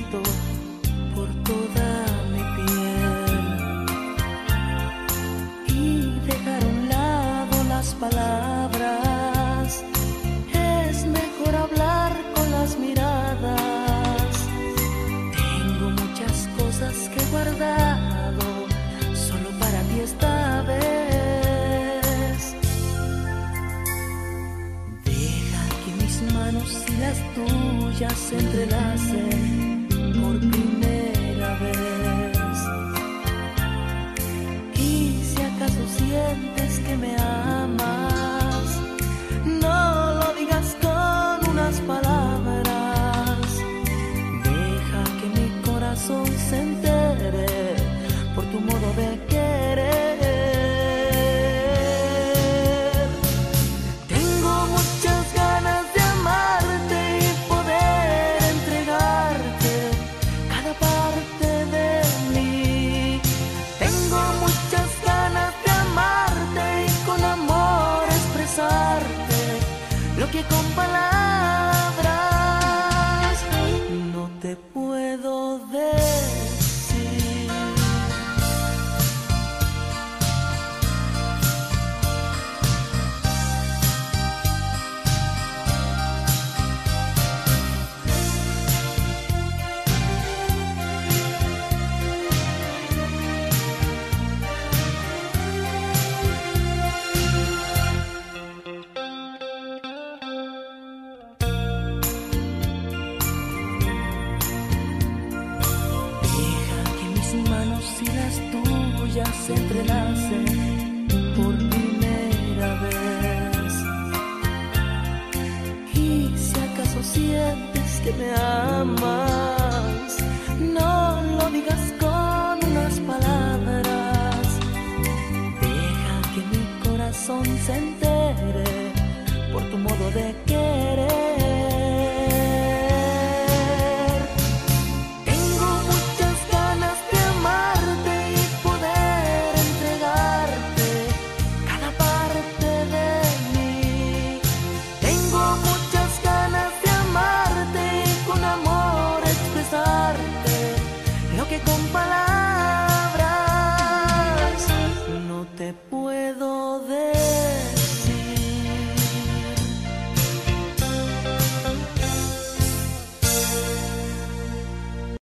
siento por toda mi piel y dejar a un lado las palabras. Es mejor hablar con las miradas. Tengo muchas cosas que he guardado solo para ti esta vez. Deja que mis manos y las tuyas se entrelacen por primera vez. Y si acaso sientes que me amas, no lo digas con unas palabras. Deja que mi corazón se entere por tu modo de querer. Tengo muchas ganas de amarte y poder entregarte cada parte de mí. Tengo muchas ganas de amarte y con amor expresarte lo que con palabras no te puedo decir. Y las tuyas se entrelacen por primera vez. Y si acaso sientes que me amas, no lo digas con unas palabras. Deja que mi corazón se entere por tu modo de querer. Con palabras no te puedo